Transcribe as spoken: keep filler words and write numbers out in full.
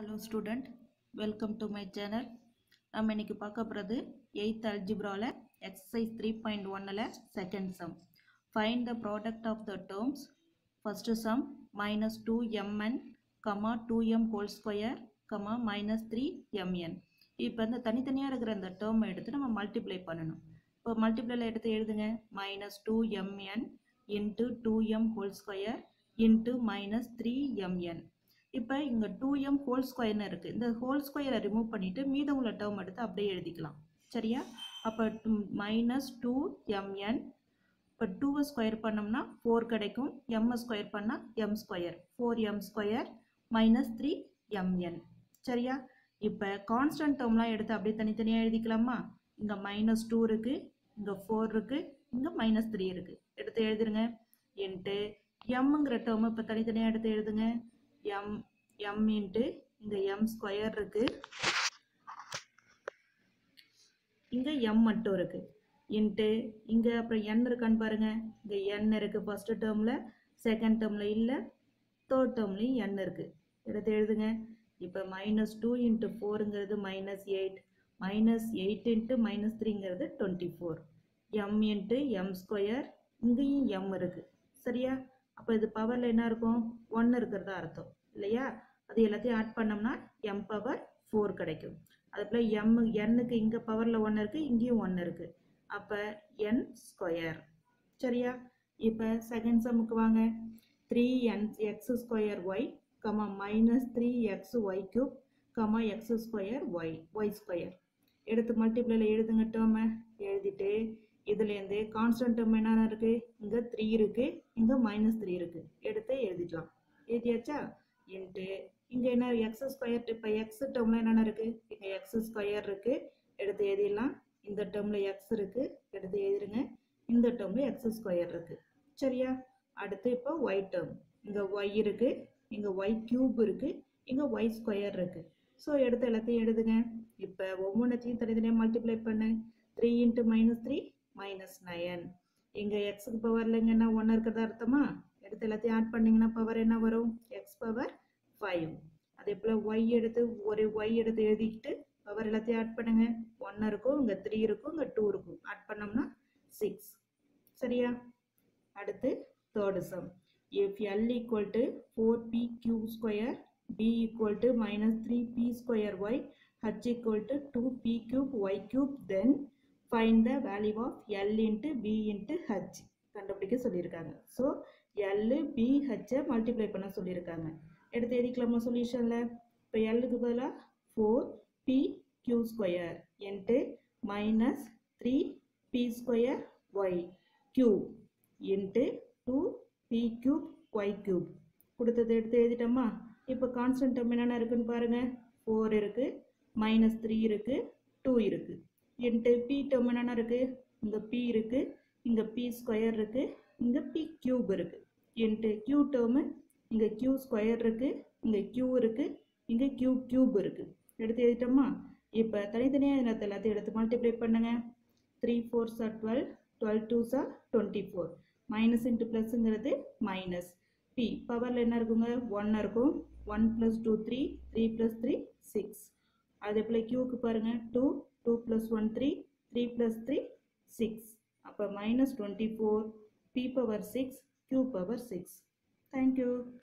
Hello student, welcome to my channel. நம்ம இன்னைக்கு பார்க்க போறது eighth algebraல exercise three point one ல second sum. Find the product of the terms. First sum minus two m n, two m whole square, minus three m n. இப்போ இந்த தனித்தனியா இருக்கிற இந்த term எடுத்து நம்ம multiply பண்ணணும். இப்போ multiplyல எடுத்து எழுதுங்க minus two m n into two m whole square into minus three m n. இப்போ இங்க two m whole square னு இருக்கு. இந்த whole square ரிமூவ் பண்ணிட்டு மீதம் உள்ள டேர்ம் எடுத்து அப்படியே எழுதிக்கலாம். சரியா? அப்ப minus two m n. இப்ப two ஸ்கொயர் பண்ணோம்னா four கிடைக்கும். m ஸ்கொயர் பண்ணா m square. four m square minus three m n. சரியா? இப்ப கான்ஸ்டன்ட் டேர்ம்லாம் எடுத்து அப்படியே தனித்தனியா எழுதிக்கலாமா? இங்க minus two இருக்கு, இங்க four இருக்கு, இங்க minus three இருக்கு. எடுத்து எழுதிருங்க. into mங்கற டேர்ம் இப்ப தனித்தனியா எடுத்து எழுதுங்க. m m into இங்க m ஸ்கொயர் இருக்கு, இங்க m மட்டும் இருக்கு, into இங்க அப்புறம் n இருக்கான்னு பாருங்க. இங்க n இருக்கு ஃபர்ஸ்ட் டேர்ம்ல, செகண்ட் டேர்ம்ல இல்ல, தேர்ட் டேர்ம்லயும் n இருக்கு. எடுத்து எழுதுங்க. இப்ப minus two into fourங்கிறது minus eight, minus eight into minus threeங்கிறது twenty-four. m into m square, இங்கேயும் m இருக்கு. சரியா? அப்ப இது பவர்ல என்ன இருக்கும்? one இருக்கிறதா அர்த்தம் இல்லையா? அது எல்லாத்தையும் ஆட் பண்ணோம்னா m பவர் four கிடைக்கும். அதுபோல m n-க்கு இங்க பவர்ல one இருக்கு, இங்கேயும் one இருக்கு. அப்ப n ஸ்கொயர். சரியா? இப்ப செகண்ட் சம்முக்கு வாங்க. three n x square y, minus three x y cube, x square y, y square. எடுத்து மல்டிப்ளைல எழுதுங்க டேர்ம். எழுதிட்டு இதுல இருந்து கான்ஸ்டன்ட் டேர்ம் என்ன இருக்கு? இங்க three இருக்கு, இங்க minus three இருக்கு. எடுத்து எழுதிக்கலாம். எழுதியாச்சா? into இங்க என்ன x ஸ்கொயர், இப்ப x டேர்ம்ல என்ன இருக்கு? இங்க x ஸ்கொயர் இருக்கு. எடுத்து எழுதிடலாம். இந்த டேர்ம்ல x இருக்கு. எடுத்து எழுதிருங்க. இந்த டேர்ம்ல x ஸ்கொயர் இருக்கு. சரியா? அடுத்து இப்ப y டேர்ம். இங்க y இருக்கு, இங்க y கியூப் இருக்கு, இங்க y ஸ்கொயர் இருக்கு. சோ எடுத்து எல்லாத்தையும் எழுதுங்க. இப்ப ஒவ்வொன்றையும் தனித்தனியா மல்டிப்ளை பண்ணு. three into minus three minus nine. இங்க x க்கு பவர்ல இங்க என்ன one இருக்கிறதா அர்த்தமா? எடுத்து எல்லாத்தையும் ஆட் பண்ணீங்கன்னா பவர் என்ன வரும்? x power five. அதே போல y எடுத்து ஒரு y எடுத்து எழுதிக்கிட்டு பவர் எல்லாத்தையும் ஆட் பண்ணுங்க. one இருக்கும், இங்க three இருக்கும், இங்க two இருக்கும். ஆட் பண்ணோம்னா six. சரியா? அடுத்து third sum. If L equal to four p q square, b equal to minus three p square y, h equal to two p cube y cube, then find the value of L into b into h. கண்டுபிடிக்க சொல்லியிருக்காங்க. So L, B, H multiply பண்ண சொல்லியிருக்காங்க. எடுத்து எழுதிக்கலாமா சொல்யூஷன்ல? இப்போ Lக்கு பதிலா four p q square into minus three p square y cube into two p cube y cube. கொடுத்தது எடுத்து எழுதிட்டோமா? இப்போ கான்ஸ்டன்ட் டேர்ம் என்னென்ன இருக்குன்னு பாருங்க. four இருக்கு, minus three இருக்கு, two இருக்கு. into p டேர்ம் என்னென்ன இருக்கு? இங்க p இருக்கு, இங்க p ஸ்கொயர் இருக்கு, இங்க p கியூப் இருக்கு. into q டேர்ம் இங்க q ஸ்கொயர் இருக்கு, இங்க q இருக்கு, இங்க q கியூப் இருக்கு. எடுத்து எழுதிட்டோமா? இப்ப தனித்தனியா இந்த எல்லாத்தையும் எடுத்து மல்டிப்ளை பண்ணுங்க. three fours are twelve, twelve twos are twenty-four. Minus into பிளஸ்ங்கிறது மைனஸ். p பவர்ல என்ன இருக்குங்க? one இருக்கும். one plus two three, three plus three six. அதே போல qக்கு பாருங்க. two, two plus one three, three plus three six. அப்ப minus twenty-four, p power six, q power six. Thank you.